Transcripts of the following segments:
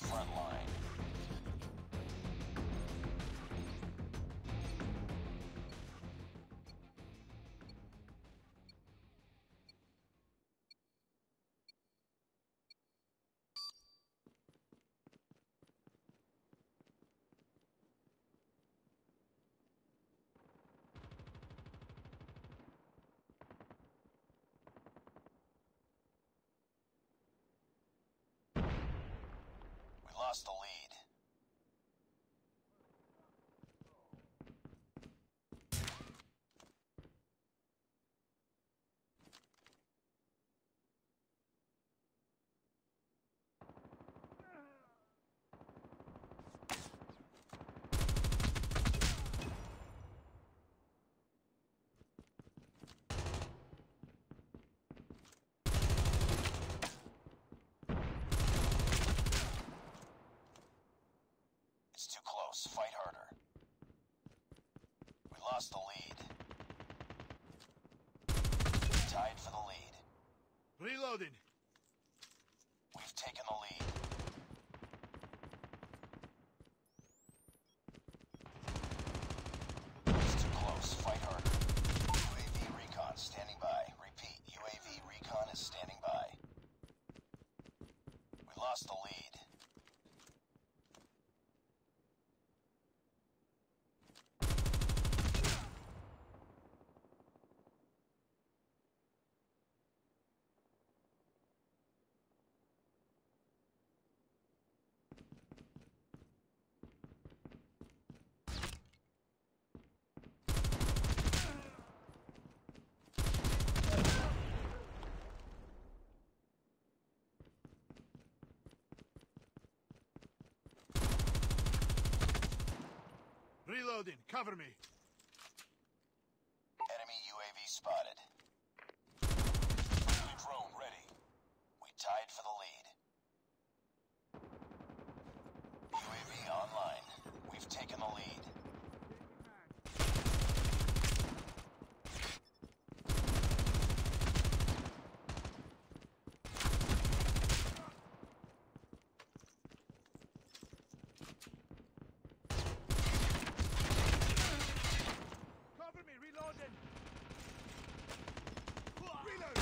front line. We lost the lead. It's too close. Fight harder. We lost the lead. Tied for the lead. Reloading. We've taken the lead. It's too close. Fight harder. UAV recon standing by. Repeat, UAV recon is standing by. We lost the lead. Reloading. Cover me. Enemy UAV spotted. Friendly drone ready. We tied for the lead. UAV online. We've taken the lead. Cover me. Reloading. Reload.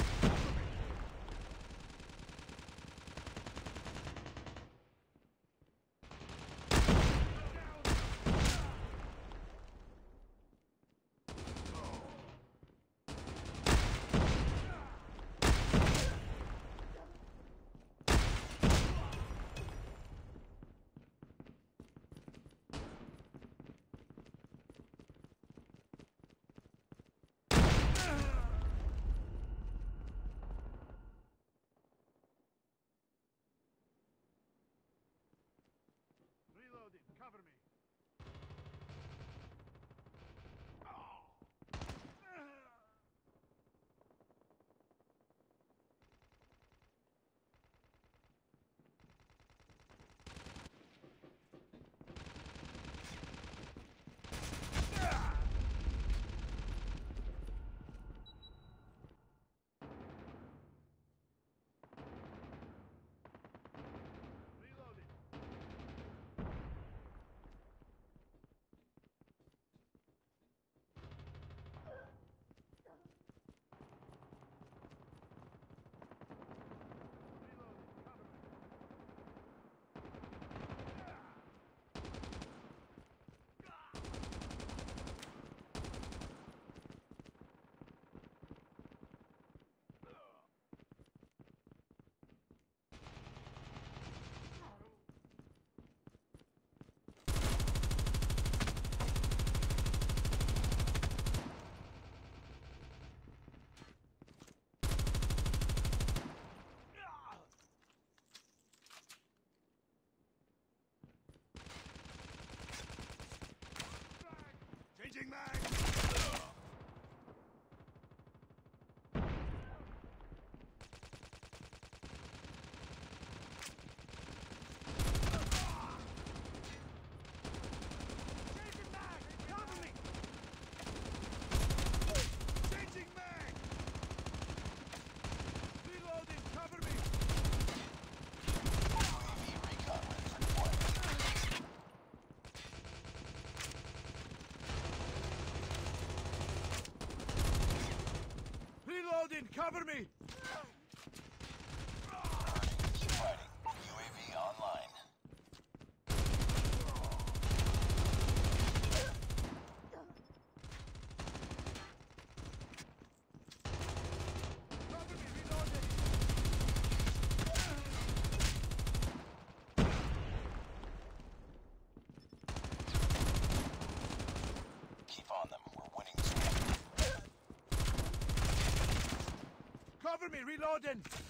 Cover me! Keep fighting. UAV online. Cover me, reloading! Keep on them. We're winning this one. Cover me, reloading!